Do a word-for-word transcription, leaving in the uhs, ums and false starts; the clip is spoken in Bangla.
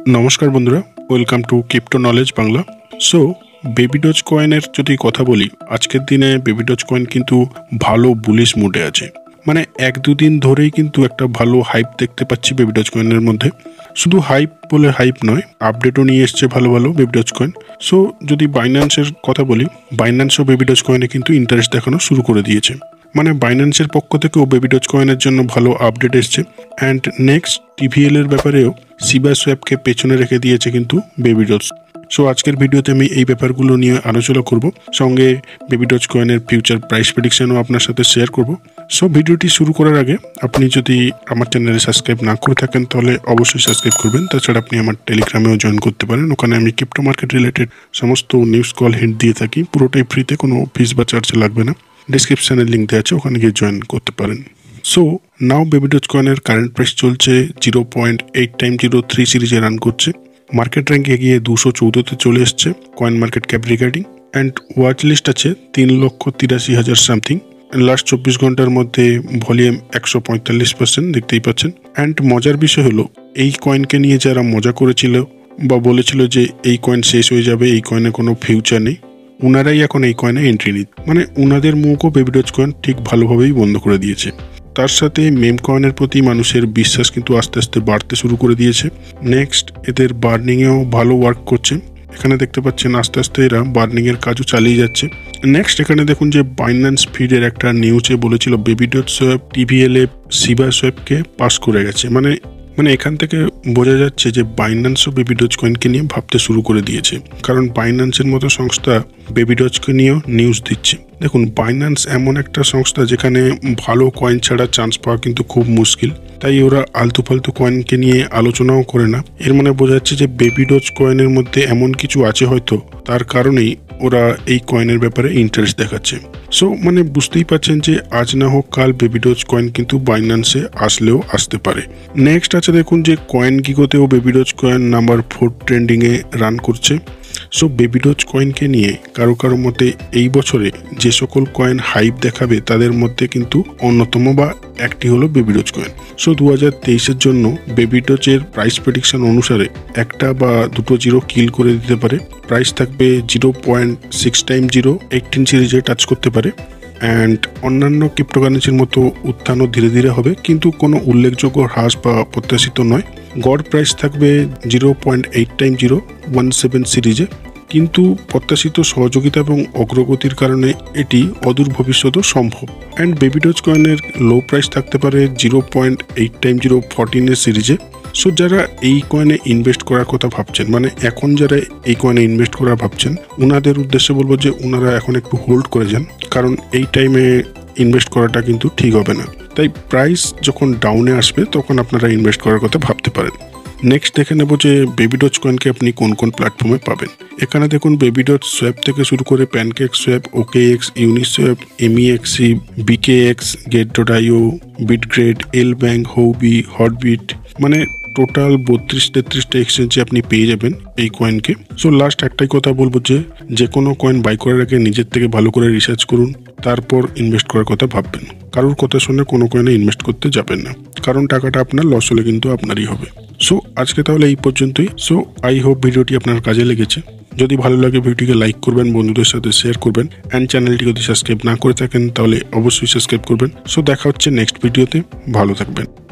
নমস্কার বন্ধুরা, welcome to crypto knowledge Bangla. So baby doge কয়েনের যদি কথা বলি, আজকের দিনে বেবি ডজ কয়েন কিন্তু ভালো বুলিশ মুডে আছে। মানে এক দুদিন ধরেই কিন্তু একটা ভালো হাইপ দেখতে পাচ্ছি বেবি ডজ কয়েনের মধ্যে। শুধু হাইপ বলে হাইপ নয়, আপডেটও নিয়ে এসছে ভালো ভালো বেবি ডজ কয়েন। সো যদি বাইন্যান্সের কথা বলি, বাইন্যান্সও বেবি ডজ কয়েনে কিন্তু ইন্টারেস্ট দেখানো শুরু করে দিয়েছে। মানে বাইন্যান্সের পক্ষ থেকেও বেবি ডজ কয়েনের জন্য ভালো আপডেট এসছে। অ্যান্ড নেক্সট টিভিএল এর ব্যাপারেও সিবা সোয়াপকে পেছনে রেখে দিয়েছে কিন্তু বেবি ডজ। সো আজকের ভিডিওতে আমি এই ব্যাপারগুলো নিয়ে আলোচনা করব, সঙ্গে বেবি ডজ কয়েনের ফিউচার প্রাইস প্রেডিকশনও আপনার সাথে শেয়ার করব। সো ভিডিওটি শুরু করার আগে আপনি যদি আমার চ্যানেলে সাবস্ক্রাইব না করে থাকেন তাহলে অবশ্যই সাবস্ক্রাইব করবেন। তাছাড়া আপনি আমার টেলিগ্রামেও জয়েন করতে পারেন, ওখানে আমি ক্রিপ্টো মার্কেট রিলেটেড সমস্ত নিউজ কল হিন্ট দিয়ে থাকি, পুরোটাই ফ্রিতে, কোনো ফিস বা চার্জ লাগবে না। ডিসক্রিপশানে লিঙ্ক দেওয়া আছে, ওখানে গিয়ে জয়েন করতে পারেন। সো নাও বেবি ডজ কয়েনের কারেন্ট প্রাইস চলছে zero point eight time zero three সিরিজে রান করছে। মার্কেট র্যাঙ্কে গিয়ে দুশো চৌদ্দতে চলে এসছে coin market cap regarding. And watch list আছে তিন লক্ষ তিরাশি হাজার সামথিং। লাস্ট চব্বিশ ঘন্টার মধ্যে ভলিউম একশো পঁয়তাল্লিশ পার্সেন্ট দেখতেই পাচ্ছেন। অ্যান্ড মজার বিষয় হলো, এই কয়েনকে নিয়ে যারা মজা করেছিল বা বলেছিল যে এই কয়েন শেষ হয়ে যাবে, এই কয়েনে কোনো ফিউচার নেই, উনারাই এখন এই কয়েনে এন্ট্রি নিত। মানে উনাদের মুখও বেবি ডজ কয়েন ঠিক ভালোভাবেই বন্ধ করে দিয়েছে। তার সাথে মেম কয়েনের প্রতি মানুষের বিশ্বাস কিন্তু আস্তে আস্তে বাড়তে শুরু করে দিয়েছে। নেক্সট এদের বার্নিংয়েও ভালো ওয়ার্ক করছে। এখানে দেখতে পাচ্ছেন আস্তে আস্তে এরা বার্নিংয়ের কাজও চালিয়ে যাচ্ছে। নেক্সট এখানে দেখুন যে বাইন্যান্স ফিডের একটা নিউজে বলেছিল বেবি ডজ সোয়াপ টিভিএল এ সিবা সোয়াপকে পাস করে গেছে। মানে মানে এখান থেকে বোঝা যাচ্ছে যে বাইন্যান্সও বেবি ডজ কয়েনকে নিয়ে ভাবতে শুরু করে দিয়েছে, কারণ বাইন্যান্সের মতো সংস্থা বেবি ডজকে নিয়েও নিউজ দিচ্ছে। দেখুন, বাইন্যান্স এমন একটা সংস্থা যেখানে ভালো কয়েন ছাড়া চান্স পাওয়া কিন্তু খুব মুশকিল, তাই ওরা আলতু ফালতু কয়েনকে নিয়ে আলোচনাও করে না। এর মানে বোঝা যাচ্ছে যে বেবি ডজ কয়েনের মধ্যে এমন কিছু আছে হয়তো, তার কারণেই ওরা এই কয়েনের ব্যাপারে ইন্টারেস্ট দেখাচ্ছে। সো মানে বুঝতেই পারছেন যে আজ না হোক কাল বেবি ডজ কয়েন কিন্তু বাইন্যান্সে আসলেও আসতে পারে। নেক্সট আছে দেখুন যে কয়েন গিগোতেও baby doge coin number four ট্রেন্ডিংয়ে রান করছে। সো বেবি ডজ কয়েনকে নিয়ে কারো কারো মতে এই বছরে যে সকল কয়েন হাইপ দেখাবে তাদের মধ্যে কিন্তু অন্যতম বা একটি হলো বেবি ডজ কয়েন। সো দু হাজার তেইশের জন্য বেবি ডজের প্রাইস প্রেডিকশন অনুসারে একটা বা দুটো জিরো কিল করে দিতে পারে। প্রাইস থাকবে zero point six time zero eighteen সিরিজে টাচ করতে পারে। অ্যান্ড অন্যান্য ক্রিপ্টোকারেন্সির মতো উত্থানও ধীরে ধীরে হবে, কিন্তু কোনো উল্লেখযোগ্য হ্রাস বা প্রত্যাশিত নয়। গড় প্রাইস থাকবে zero point eight time zero one seven সিরিজে, কিন্তু প্রত্যাশিত সহযোগিতা এবং অগ্রগতির কারণে এটি অদূর ভবিষ্যতেও সম্ভব। অ্যান্ড বেবি ডজ কয়েনের লো প্রাইস থাকতে পারে zero point eight time zero ফোরটিনের সিরিজে। সো যারা এই কয়েনে ইনভেস্ট করার কথা ভাবছেন, মানে এখন যারা এই কয়েনে ইনভেস্ট করা ভাবছেন, ওনাদের উদ্দেশ্যে বলবো যে ওনারা এখন একটু হোল্ড করে যান, কারণ এই টাইমে ইনভেস্ট করাটা কিন্তু ঠিক হবে না। তাই প্রাইস যখন ডাউনে আসবে তখন আপনারা ইনভেস্ট করার কথা ভাবতে পারেন। নেক্সট দেখে নেব যে বেবি ডজ কয়েনকে আপনি কোন কোন প্ল্যাটফর্মে পাবেন। এখানে দেখুন বেবি ডজ সোয়াপ থেকে শুরু করে pancake swap, OKEx, Uniswap, MEXC, BKEX, Gate dot io, Bitgrade, LBank, Huobi, Hotbit, মানে টোটাল বত্রিশ তেত্রিশটা এক্সচেঞ্জে আপনি পেয়ে যাবেন এই কয়েনকে। সো লাস্ট একটাই কথা বলবো যে যে কোনো কয়েন বাই করার আগে নিজের থেকে ভালো করে রিসার্চ করুন, তারপর ইনভেস্ট করার কথা ভাববেন। কারোর কথা শুনে কোনো কয়েনে ইনভেস্ট করতে যাবেন না, কারণ টাকাটা আপনার লস হলে কিন্তু আপনারই হবে। সো আজকে তাহলে এই পর্যন্তই। সো আই হোপ ভিডিওটি আপনার কাজে লেগেছে। যদি ভালো লাগে ভিডিওটিকে লাইক করবেন, বন্ধুদের সাথে শেয়ার করবেন, অ্যান্ড চ্যানেলটি যদি সাবস্ক্রাইব না করে থাকেন তাহলে অবশ্যই সাবস্ক্রাইব করবেন। সো দেখা হচ্ছে নেক্সট ভিডিওতে, ভালো থাকবেন।